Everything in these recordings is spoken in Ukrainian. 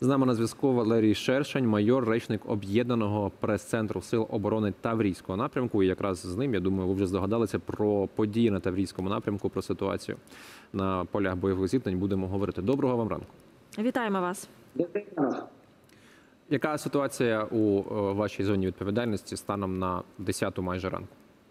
З нами на зв'язку Валерій Шершень, майор, речник Об'єднаного прес-центру Сил оборони Таврійського напрямку. І якраз з ним, я думаю, ви вже здогадалися про події на Таврійському напрямку, про ситуацію на полях бойових зіткнень будемо говорити. Доброго вам ранку. Вітаємо вас. Яка ситуація у вашій зоні відповідальності станом на 10-ту майже ранку?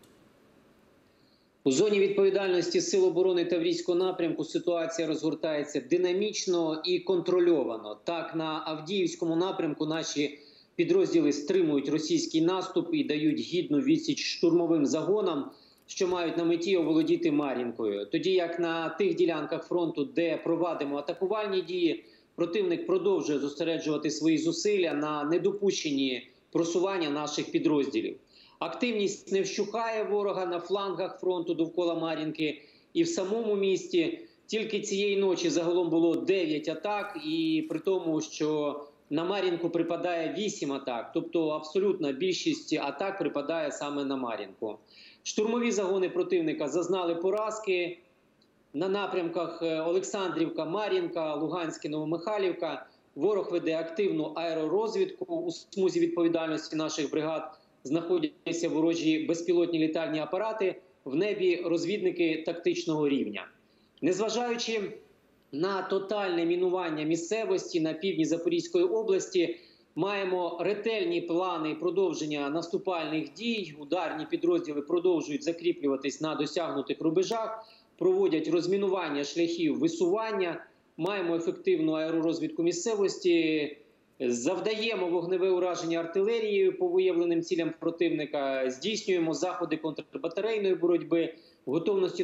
У зоні відповідальності Сил оборони Таврійського напрямку ситуація розгортається динамічно і контрольовано. Так, на Авдіївському напрямку наші підрозділи стримують російський наступ і дають гідну відсіч штурмовим загонам, що мають на меті оволодіти Мар'їнкою. Тоді як на тих ділянках фронту, де провадимо атакувальні дії, противник продовжує зосереджувати свої зусилля на недопущенні просування наших підрозділів. Активність не вщухає ворога на флангах фронту довкола Мар'їнки і в самому місті. Тільки цієї ночі загалом було 9 атак, і при тому, що на Мар'їнку припадає 8 атак. Тобто абсолютна більшість атак припадає саме на Мар'їнку. Штурмові загони противника зазнали поразки на напрямках Олександрівка, Мар'їнка, Луганське, Новомихайлівка. Ворог веде активну аеророзвідку у смузі відповідальності наших бригад. Знаходяться ворожі безпілотні літальні апарати, в небі розвідники тактичного рівня. Незважаючи на тотальне мінування місцевості на півдні Запорізької області, маємо ретельні плани продовження наступальних дій. Ударні підрозділи продовжують закріплюватись на досягнутих рубежах, проводять розмінування шляхів висування, маємо ефективну аеророзвідку місцевості, завдаємо вогневе ураження артилерією по виявленим цілям противника, здійснюємо заходи контрбатарейної боротьби, в готовності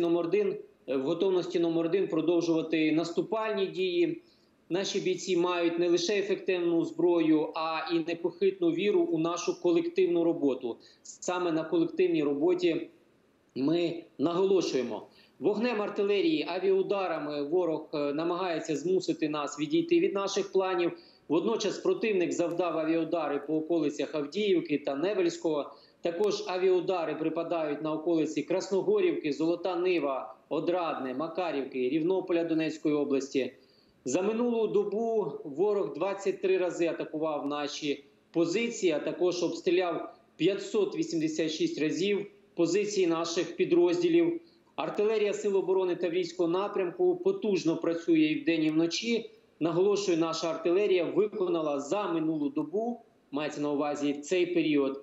номер один продовжувати наступальні дії. Наші бійці мають не лише ефективну зброю, а і непохитну віру у нашу колективну роботу. Саме на колективній роботі ми наголошуємо. Вогнем артилерії, авіаударами ворог намагається змусити нас відійти від наших планів. Водночас противник завдав авіаудари по околицях Авдіївки та Невельського. Також авіаудари припадають на околиці Красногорівки, Золота Нива, Одрадне, Макарівки, Рівнополя Донецької області. За минулу добу ворог 23 рази атакував наші позиції, а також обстріляв 586 разів позиції наших підрозділів. Артилерія Сил оборони Таврійського напрямку потужно працює і вдень, і вночі. Наголошую, наша артилерія виконала за минулу добу, мається на увазі цей період,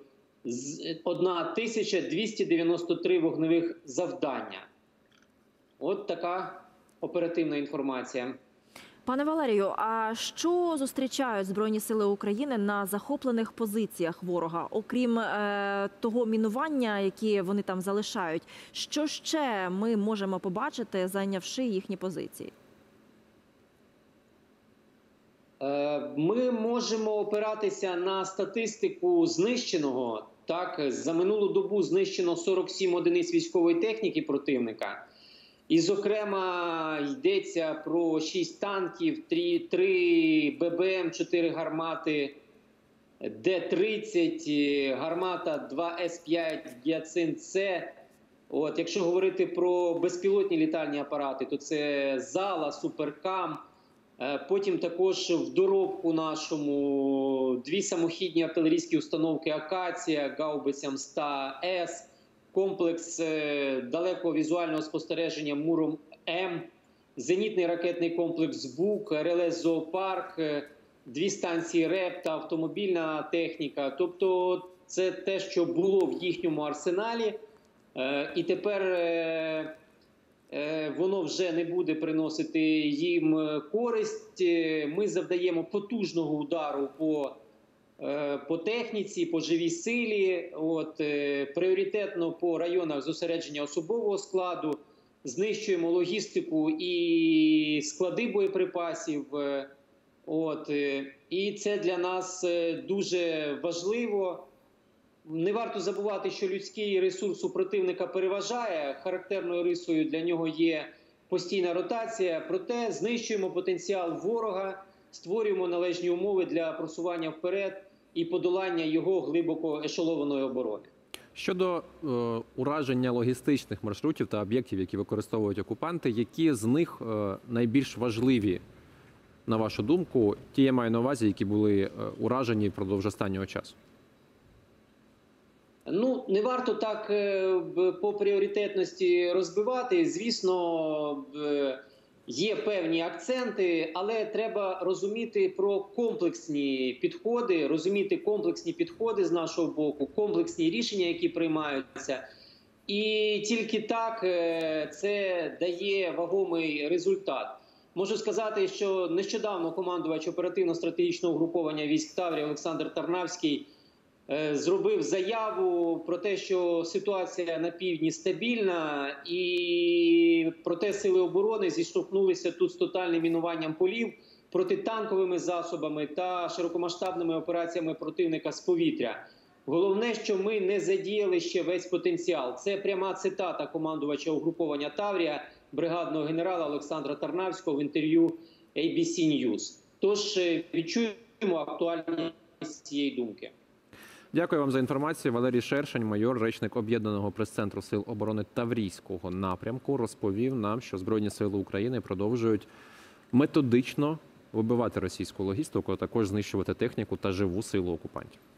1293 вогневих завдання. От така оперативна інформація. Пане Валерію, а що зустрічають Збройні сили України на захоплених позиціях ворога? Окрім того мінування, яке вони там залишають, що ще ми можемо побачити, зайнявши їхні позиції? Ми можемо опиратися на статистику знищеного. Так, за минулу добу знищено 47 одиниць військової техніки противника. І, зокрема, йдеться про 6 танків, 3 ББМ, 4 гармати, Д-30, гармата 2 С-5, Гіацинт-С. От, якщо говорити про безпілотні літальні апарати, то це Зала, Суперкам. Потім також в доробку нашому 2 самохідні артилерійські установки «Акація», гаубиця М100С, комплекс далекого візуального спостереження «Муром-М», зенітний ракетний комплекс «Бук», РЛС «Зоопарк», 2 станції РЕП та автомобільна техніка. Тобто це те, що було в їхньому арсеналі, і тепер воно вже не буде приносити їм користь. Ми завдаємо потужного удару по техніці, по живій силі, пріоритетно по районах зосередження особового складу, знищуємо логістику і склади боєприпасів. І це для нас дуже важливо. Не варто забувати, що людський ресурс у противника переважає. Характерною рисою для нього є постійна ротація. Проте знищуємо потенціал ворога, створюємо належні умови для просування вперед і подолання його глибоко ешелованої оборони. Щодо ураження логістичних маршрутів та об'єктів, які використовують окупанти, які з них найбільш важливі на вашу думку, ті, я маю на увазі, які були уражені впродовж останнього часу? Ну, не варто так по пріоритетності розбивати. Звісно, є певні акценти, але треба розуміти про комплексні підходи з нашого боку, комплексні рішення, які приймаються. І тільки так це дає вагомий результат. Можу сказати, що нещодавно командувач оперативно-стратегічного угруповання військ Таврія Олександр Тарнавський зробив заяву про те, що ситуація на півдні стабільна, і проте сили оборони зіштовхнулися тут з тотальним мінуванням полів, протитанковими засобами та широкомасштабними операціями противника з повітря. Головне, що ми не задіяли ще весь потенціал. Це пряма цитата командувача угруповання Таврія, бригадного генерала Олександра Тарнавського в інтерв'ю ABC News. Тож відчуємо актуальність цієї думки. Дякую вам за інформацію. Валерій Шершень, майор, речник Об'єднаного прес-центру Сил оборони Таврійського напрямку, розповів нам, що Збройні сили України продовжують методично вибивати російську логістику, а також знищувати техніку та живу силу окупантів.